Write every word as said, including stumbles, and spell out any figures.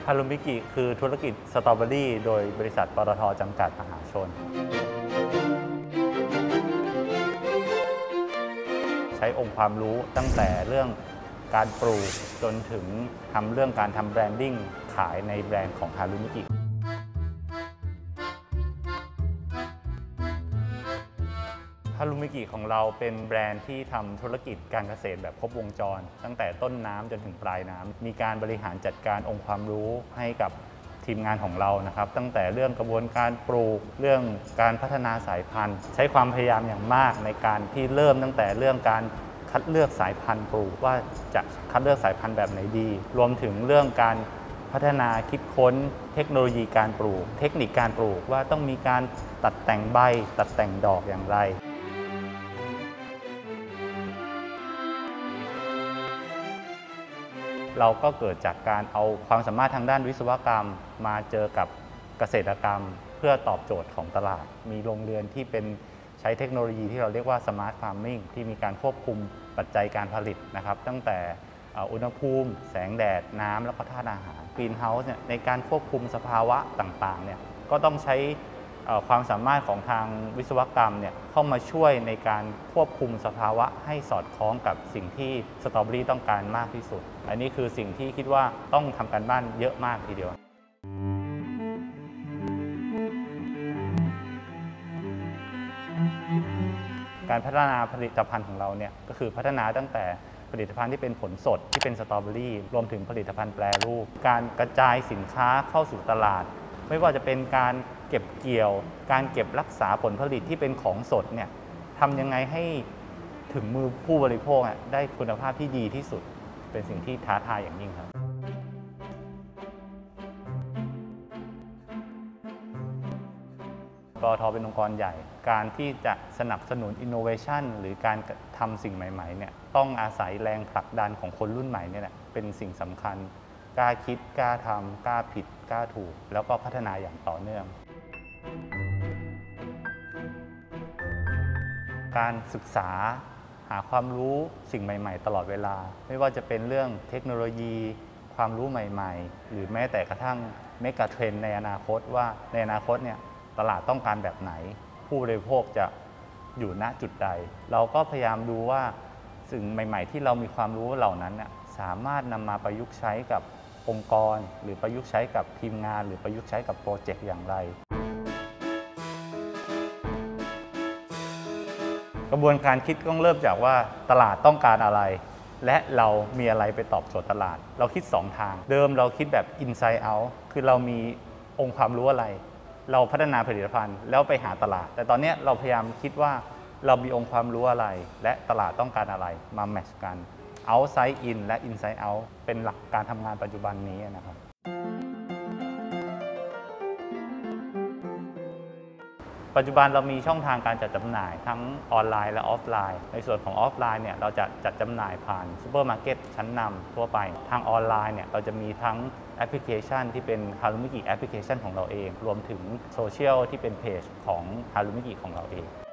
ารุมิกิคือธุรกิจสตรอเบอรี่โดยบริษัทปตท.จำกัดมหาชนใช้องค์ความรู้ตั้งแต่เรื่องการปลูกจนถึงทำเรื่องการทำแบรนดิ้งขายในแบรนด์ของฮารุมิกิฮารุมิกิของเราเป็นแบรนด์ที่ทำธุรกิจการเกษตรแบบครบวงจรตั้งแต่ต้นน้ำจนถึงปลายน้ำมีการบริหารจัดการองค์ความรู้ให้กับทีมงานของเรานะครับตั้งแต่เรื่องกระบวนการปลูกเรื่องการพัฒนาสายพันธุ์ใช้ความพยายามอย่างมากในการที่เริ่มตั้งแต่เรื่องการคัดเลือกสายพันธุ์ปลูกว่าจะคัดเลือกสายพันธุ์แบบไหนดีรวมถึงเรื่องการพัฒนาคิดค้นเทคโนโลยีการปลูกเทคนิคการปลูกว่าต้องมีการตัดแต่งใบตัดแต่งดอกอย่างไรเราก็เกิดจากการเอาความสามารถทางด้านวิศวกรรมมาเจอกับเกษตรกรรมเพื่อตอบโจทย์ของตลาดมีโรงเรือนที่เป็นใช้เทคโนโลยีที่เราเรียกว่าสมาร์ทฟาร์มมิ่งที่มีการควบคุมปัจจัยการผลิตนะครับตั้งแต่อุณหภูมิแสงแดดน้ำแล้วก็ธาตุอาหารกรีนเฮาส์เนี่ยในการควบคุมสภาวะต่างๆเนี่ยก็ต้องใช้ความสามารถของทางวิศวกรรมเนี่ยเข้ามาช่วยในการควบคุมสภาวะให้สอดคล้องกับสิ่งที่สตรอเบอรี่ต้องการมากที่สุดอันนี้คือสิ่งที่คิดว่าต้องทำการบ้านเยอะมากทีเดียวการพัฒนาผลิตภัณฑ์ของเราเนี่ยก็คือพัฒนาตั้งแต่ผลิตภัณฑ์ที่เป็นผลสดที่เป็นสตรอเบอรี่รวมถึงผลิตภัณฑ์แปรรูปการกระจายสินค้าเข้าสู่ตลาดไม่ว่าจะเป็นการเก็บเกี่ยวการเก็บรักษาผลผลิตที่เป็นของสดเนี่ยทำยังไงให้ถึงมือผู้บริโภคได้คุณภาพที่ดีที่สุดเป็นสิ่งที่ท้าทายอย่างยิ่งครับปตท.เป็นองค์กรใหญ่การที่จะสนับสนุน Innovation หรือการทำสิ่งใหม่ๆเนี่ยต้องอาศัยแรงผลักดันของคนรุ่นใหม่เนี่ยแหละเป็นสิ่งสำคัญกล้าคิดกล้าทำกล้าผิดกล้าถูกแล้วก็พัฒนาอย่างต่อเนื่องการศึกษาหาความรู้สิ่งใหม่ๆตลอดเวลาไม่ว่าจะเป็นเรื่องเทคโนโลยีความรู้ใหม่ๆหรือแม้แต่กระทั่งเมกะเทรนด์ในอนาคตว่าในอนาคตเนี่ยตลาดต้องการแบบไหนผู้บริโภคจะอยู่ณจุดใดเราก็พยายามดูว่าสิ่งใหม่ๆที่เรามีความรู้เหล่านั้นเนี่ยสามารถนำมาประยุกต์ใช้กับองค์กรหรือประยุกต์ใช้กับทีมงานหรือประยุกต์ใช้กับโปรเจกต์อย่างไรกระบวนการคิดต้องเริ่มจากว่าตลาดต้องการอะไรและเรามีอะไรไปตอบโจทย์ตลาดเราคิดสองทางเดิมเราคิดแบบ inside out คือเรามีองค์ความรู้อะไรเราพัฒนาผลิตภัณฑ์แล้วไปหาตลาดแต่ตอนนี้เราพยายามคิดว่าเรามีองค์ความรู้อะไรและตลาดต้องการอะไรมาแมทช์กัน outside in และ inside out เป็นหลักการทำงานปัจจุบันนี้นะครับปัจจุบันเรามีช่องทางการจัดจำหน่ายทั้งออนไลน์และออฟไลน์ในส่วนของออฟไลน์เนี่ยเราจะจัดจำหน่ายผ่านซูเปอร์มาร์เก็ตชั้นนำทั่วไปทางออนไลน์เนี่ยเราจะมีทั้งแอปพลิเคชันที่เป็นฮารุมิกิแอปพลิเคชันของเราเองรวมถึงโซเชียลที่เป็นเพจของฮารุมิกิของเราเอง